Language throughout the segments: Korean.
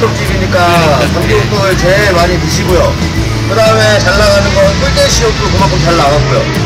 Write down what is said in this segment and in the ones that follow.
삼겹집이니까 삼겹살 제일 많이 드시고요. 그 다음에 잘 나가는 건 꿀대시옷도 그만큼 잘 나가고요.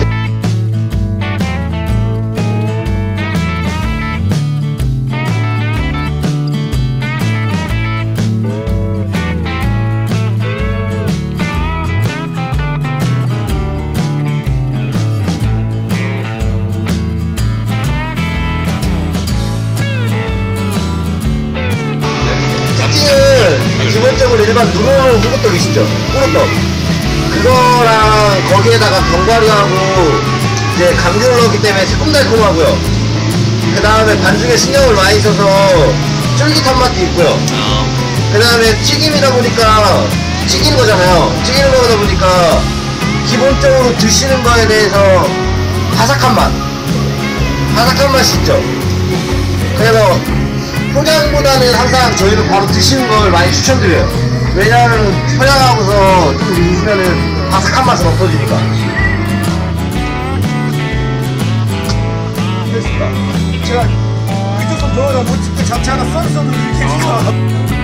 기본적으로 일반 누르는 호떡이시죠? 호떡 그거랑 거기에다가 견과류하고 이제 감귤을 넣기 때문에 새콤달콤하고요. 그 다음에 반죽에 신경을 많이 써서 쫄깃한 맛도 있고요. 그 다음에 튀김이다 보니까 튀기는 거잖아요. 튀기는 거다 보니까 기본적으로 드시는 거에 대해서 바삭한 맛이 있죠. 그래서 포장보다는 항상 저희는 바로 드시는 걸 많이 추천드려요. 왜냐하면 포장하고서 좀 익으면은 바삭한 맛은 없어지니까. 됐습니다. 제가 그쪽 손 넣어서 못 찍고 잡채 하나 썰어서 이렇게